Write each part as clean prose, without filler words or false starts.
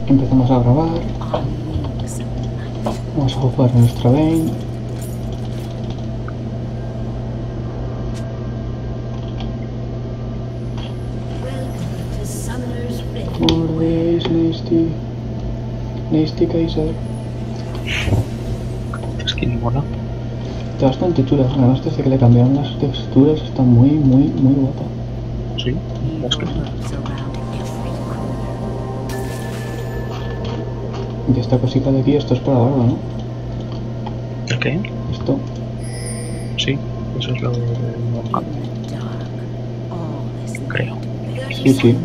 Empezamos a grabar. Vamos a jugar a nuestra Vayne. Mordes, Nasty Kaiser. Skin mola. Está bastante chula, además desde que le cambiaron las texturas está muy guapa. Sí, es que Y esta cosita de aquí, esto es para barba, ¿no? ¿el qué? Esto. Sí, eso es lo del cambio. Creo. Sí.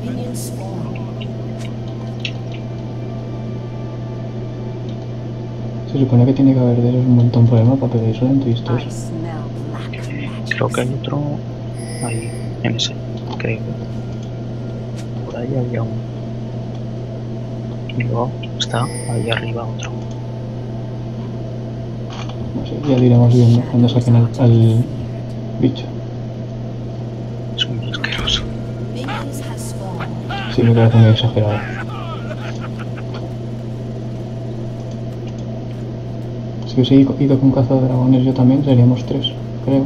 Se supone que tiene que haber de esos un montón por el mapa, pero eso dentro de esto es. Creo que hay otro ahí, en ese, creo. Por ahí había uno. Y luego está ahí arriba otro. No sé, ya lo iremos viendo cuando saquen al bicho. Es muy asqueroso. Sí, me parece muy exagerado. Si hubiese ido con cazadragones yo también, seríamos 3, creo.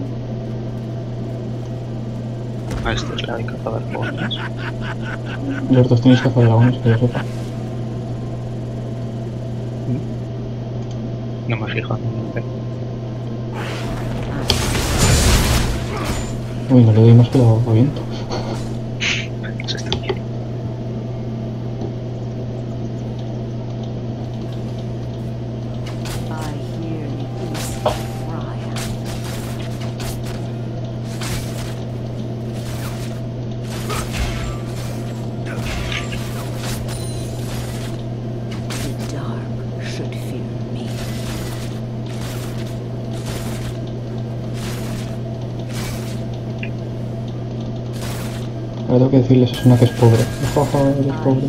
Ah, esta es la de cazadragones. Los dos tenéis cazadragones, que yo sepa. No me he fijado en el. Uy, no le doy más que la viento. Se está bien. Ahora tengo que decirles a Suna que es pobre. Jaja, eres pobre.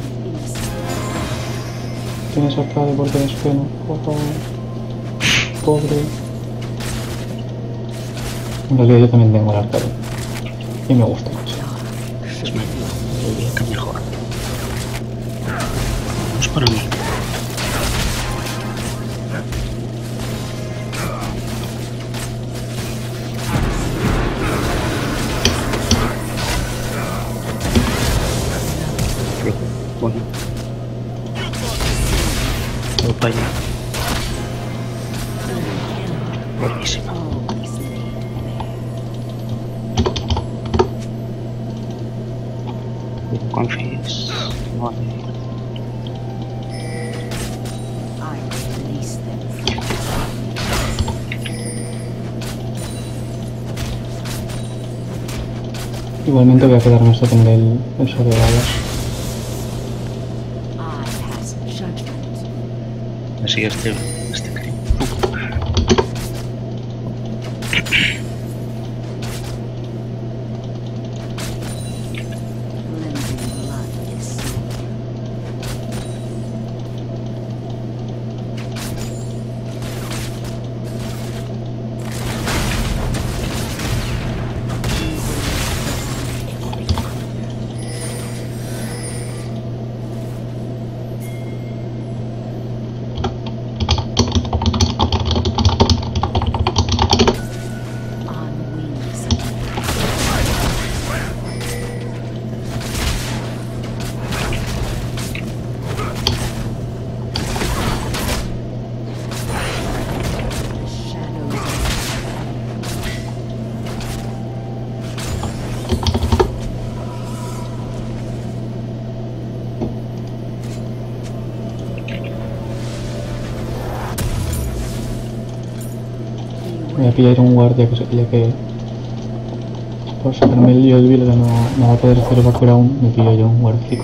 Tienes arcade porque eres pena. Jaja. Pobre. En realidad yo también tengo el arcade. Y me gusta mucho. Es mejor. Yo diría que mejor. Es para mí. Bueno. Voy para allá. Buenísimo. Confíes. Vale. Igualmente voy a quedarme hasta tener el sobre balas. Así este creo. Voy a pillar un guardia que ya que por sacarme el lío del Vilga no va a poder hacer evacuar aún. Me pillo yo un guardico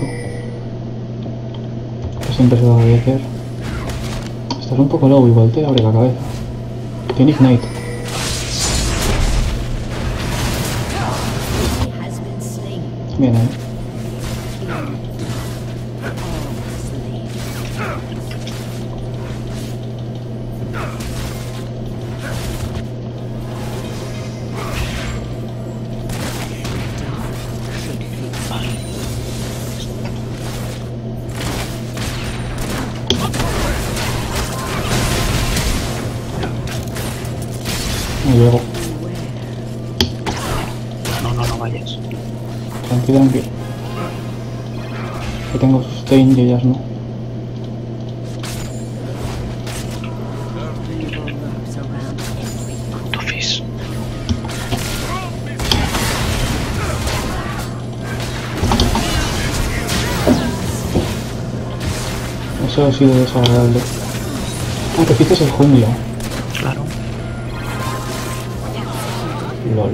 que siempre se va a agradecer. Estás un poco low, igual te abre la cabeza. Tiene Ignite. Bien, llego. No vayas. Tranqui. Que tengo sustain y ellas no. Puto Fizz. Eso ha sido desagradable. Ah, que Fizz es el jungla. Claro. LOL.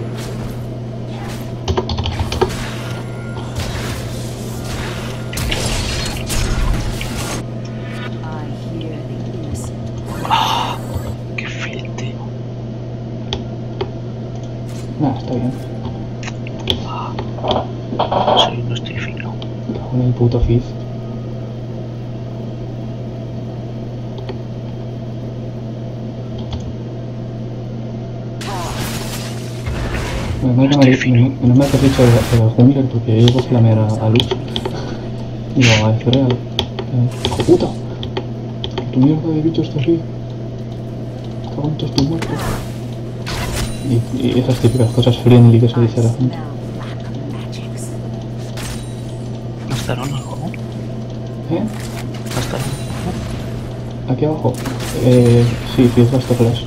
Qué filtro. Nah, está bien. Sí, no estoy fino. Con el puto Fizz. Menos mal que has dicho el jungler porque yo llevo flamear a Lux. Digo, a Ezreal. ¡Hijo puta! Tu mierda de bicho está aquí. Cago en todos tus muertos. Y esas típicas cosas friendly que se dice a la gente. ¿Gastaron algo? ¿Eh? ¿Gastaron algo? ¿Aquí abajo? Sí, Fizz gasta flash.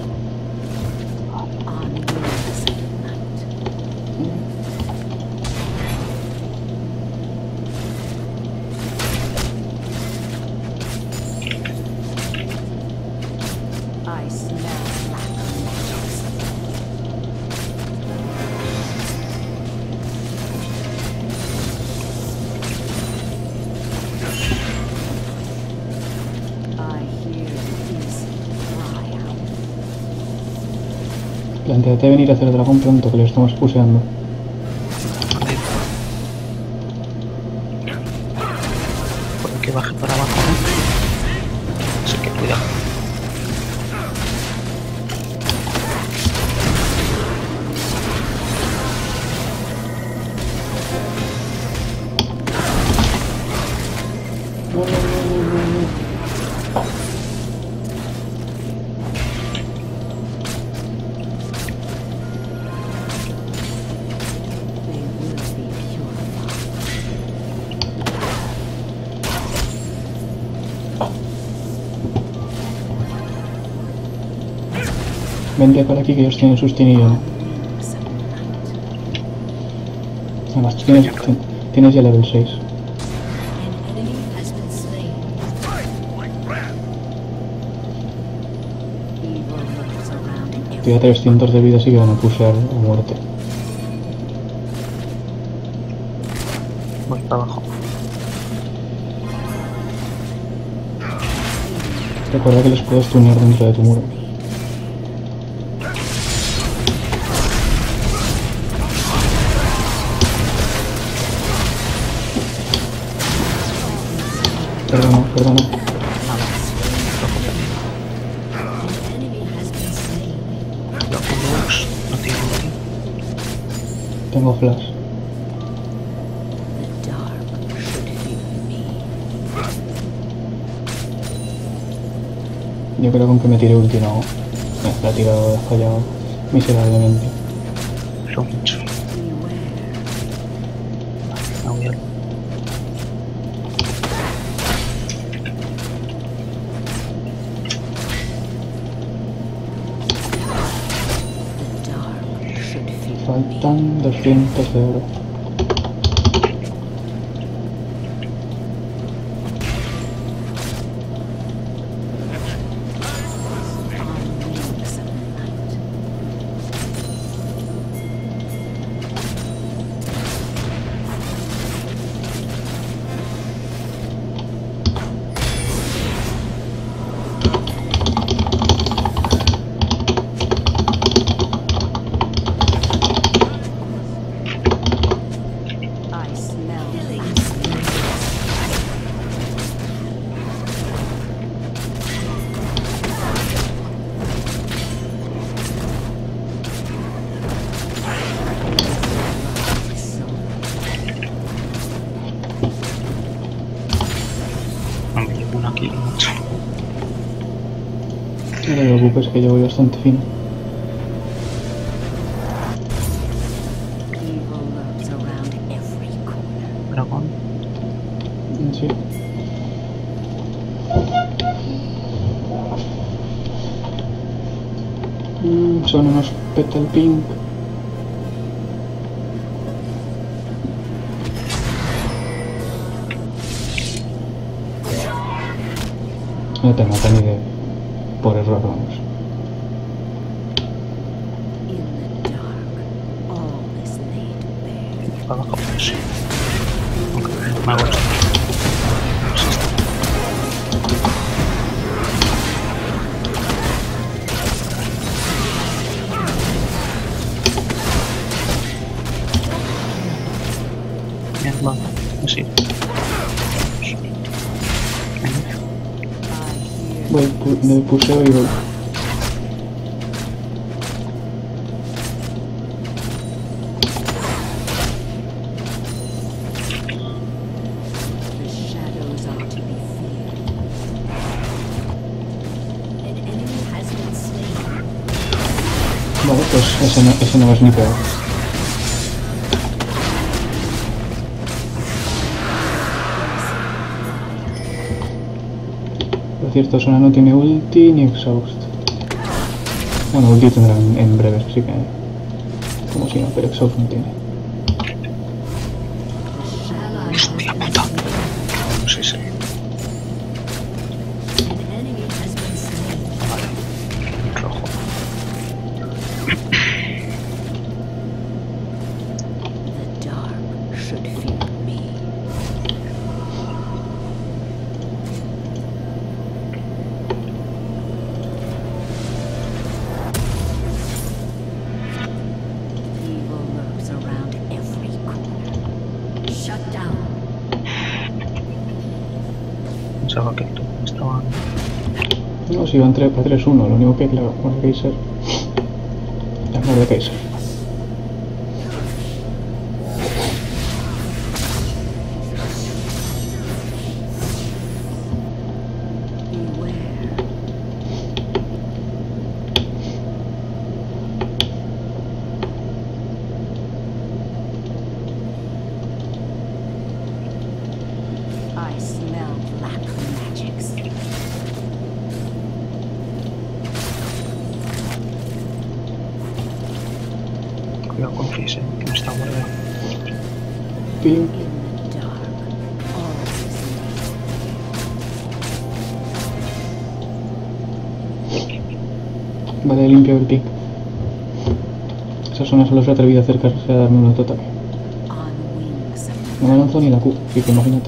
Plantéate venir a hacer dragón pronto, que lo estamos puseando. Puede que baje para abajo, ¿no? Así que cuidado. Vente para aquí que ellos tienen sustinillo, ¿no? Además, tú tienes ya level 6. Estoy a 300 de vida, así que van a pushear a muerte. Voy para abajo. Recuerda que les puedes tunear dentro de tu muro. Perdona. Nada. Lo con Lux. No tiene ulti. Tengo flash. Yo creo que aunque me tire ulti no. La he tirado, he fallado miserablemente. Lo mucho. No voy a... Faltan 200 de oro. Aquí mucho. No te preocupes que yo voy bastante fino. sí. Son unos petal pink. No te mata ni de por error, vamos. Abajo, pues sí. Aunque me hago esto. Bien, va, así. Voy, me puseo y voy. Vale, pues ese no es ni peor. Por cierto, Sona no tiene ulti ni exhaust. Bueno, ulti tendrá en breves, así que... como si no, pero exhaust no tiene. Hostia puta. No sé si... Vale. Rojo. Pensaba que tú estaban... No, si iban 3-1, lo único que claro, con el Kaiser... La mano de Kaiser. I smell black magics. Cuidado con Fizz, que me está guardando. Pink. In the dark, all is night. Vale, limpio el pink. Esa zona solo se ha atrevido a acercarse a darme un autoataque. On wings of No me lanzó ni la Q, así que imagínate.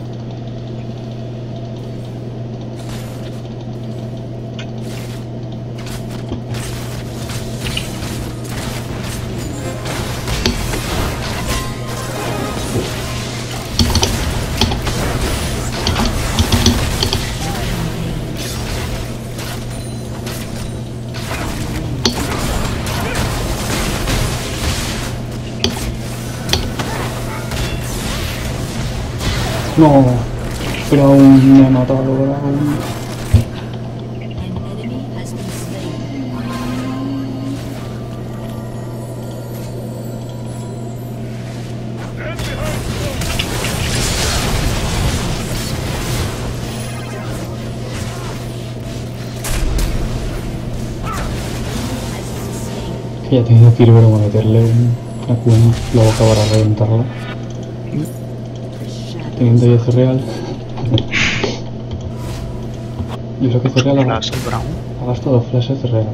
No, pero aún me ha matado, aún. an enemy has been slain. Que ya he tenido que ir pero a meterle una Q en la boca para reventarla. Teniendo ya Cerreal. Y eso que Cerreal Flash, el Brown. ha gastado flashes Cerreal.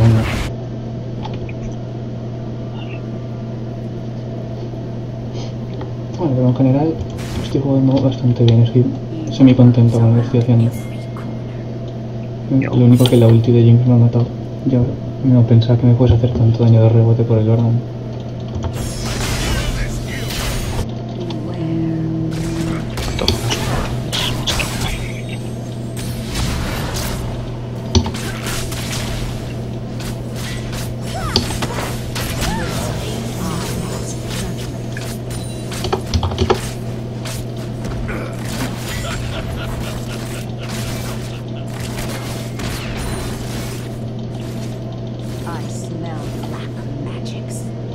Bueno, pero en general estoy jugando bastante bien, estoy semi contento con lo que estoy haciendo. Lo único que la ulti de Jinx me ha matado. Yo no pensaba que me puedes hacer tanto daño de rebote por el Baron. I smell black magics.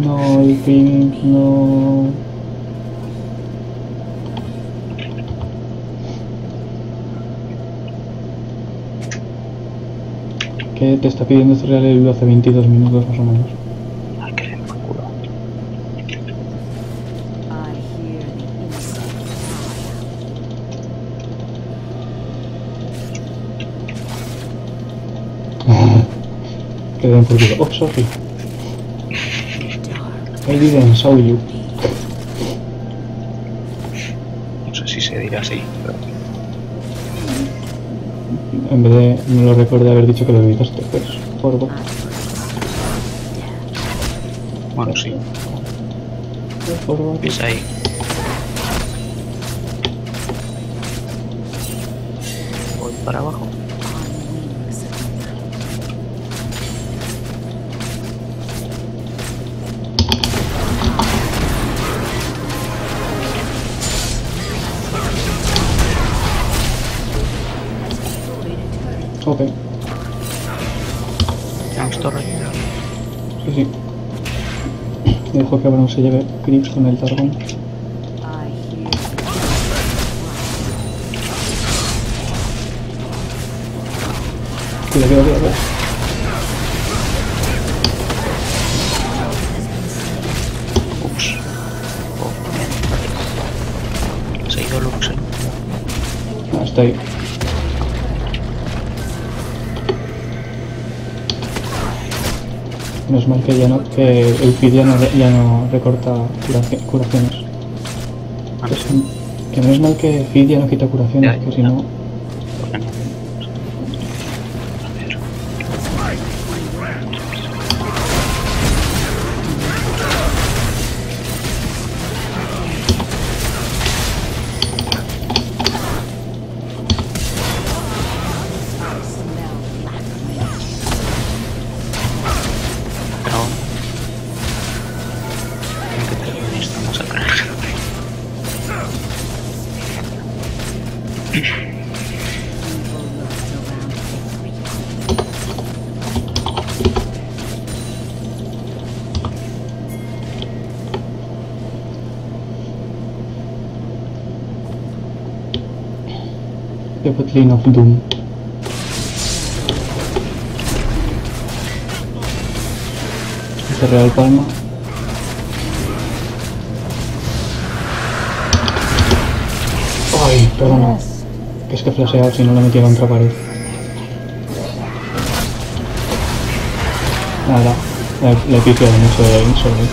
No, el ping, no. ¿Qué te está pidiendo este real el hace 22 minutos más o menos? Ay, que le den por culo. I hear the insect Que den por culo. Oh, sorry. dark. I didn't saw you. No sé si se dirá así, pero En vez de, no lo recuerdo haber dicho que lo evitaste, pues, forward. bueno, sí. Forward. Es ahí. Voy para abajo. On wings of night. Ok, Tenemos torre. sí, sí. Dejo que Abraham se lleve creeps con el Targon. I hear Cuidado. Ups. Oh. Se ha ido Lux, ¿eh? Ah, está ahí. Menos mal que ya no, que el feed ya no recorta curaciones. Ah, Que menos mal que feed ya no quita curaciones, Ya, que si ya. no... ¿por qué no? A ver. Pero... Tengo que terminar esta masacre. The Battalion of Doom. Este Real Palma. Ay, perdona. Que es que he flasheado si no lo metía contra pared. Nada, le he pifiado mucho de ahí, sobre.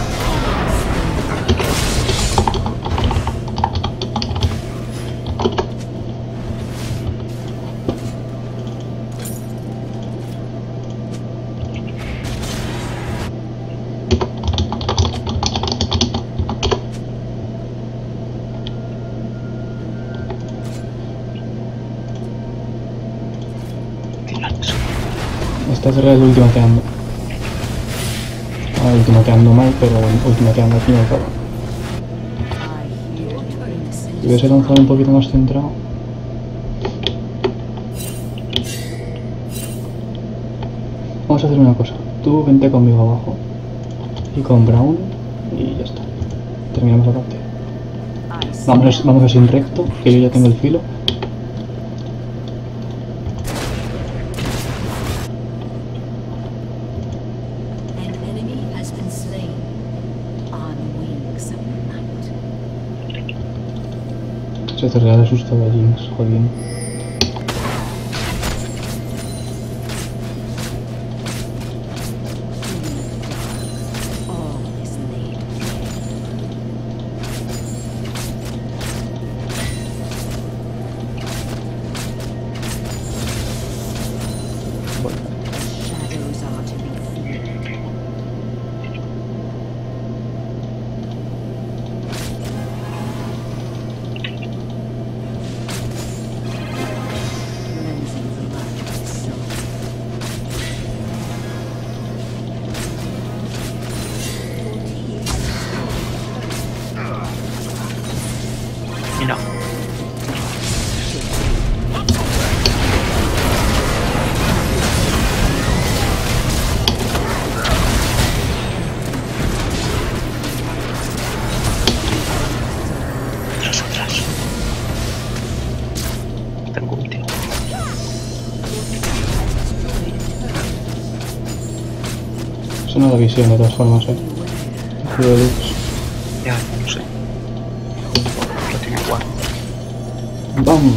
Esta es Real ultimateando. Ah, ultimateando mal, pero ultimateando al fin y al cabo. I hear the innocent Si hubiese lanzado un poquito más centrado. Vamos a hacer una cosa. Tú vente conmigo abajo. Y con Brown. Y ya está. Terminamos la partida. Vamos a sin recto, que yo ya tengo el filo. An enemy has been slain. On wings of night. Se te regala asustado a Jinx, jodiendo. All is laid. Shadows are to be feared. Cleansing the light of the soul. Mira. Eso no da visión de todas formas, Escudo de luz. Ya, no sé. Lo tiene igual. ¡Bam!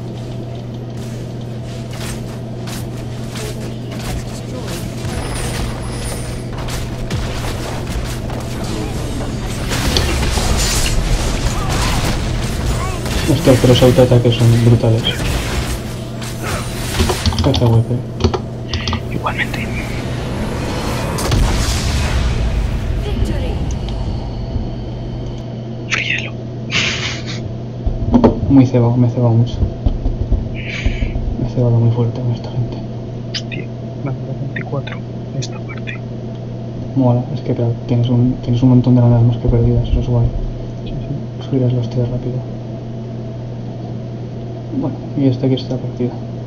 Hostia, pero los autoataques son brutales. Cacha huepe. Igualmente. Victory! Frielo. Muy cebado, me he cebado mucho. Me he cebado muy fuerte con esta gente. Hostia, me han dado 24 en esta parte. Mola, es que claro, tienes un montón de granadas más que perdidas, eso es guay. Sí, sí. Subirás los tíos rápido. Bueno, y hasta aquí está la partida.